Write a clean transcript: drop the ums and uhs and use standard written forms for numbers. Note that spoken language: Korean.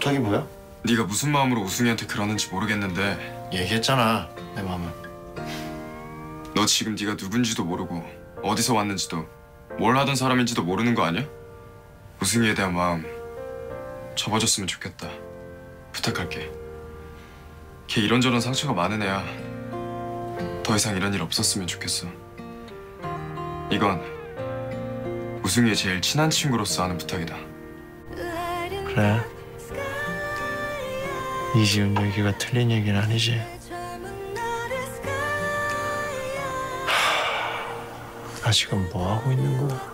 부탁이 뭐야? 네가 무슨 마음으로 우승이한테 그러는지 모르겠는데 얘기했잖아, 내 마음은. 너 지금 네가 누군지도 모르고 어디서 왔는지도 뭘 하던 사람인지도 모르는 거 아니야? 우승이에 대한 마음 접어줬으면 좋겠다. 부탁할게. 걔 이런저런 상처가 많은 애야. 더 이상 이런 일 없었으면 좋겠어. 이건 우승이의 제일 친한 친구로서 하는 부탁이다. 그래. 이지훈 얘기가 틀린 얘기는 아니지. 나 지금 뭐 하고 있는 거야?